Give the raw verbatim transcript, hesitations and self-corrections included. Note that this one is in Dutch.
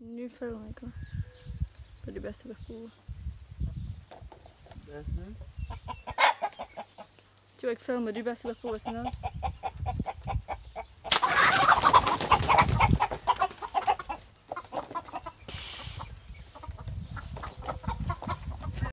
Nu film ik hoor. Bij de beste wegvoeren. Best nu? Toen ik film bij de beste wegvoeren, snel.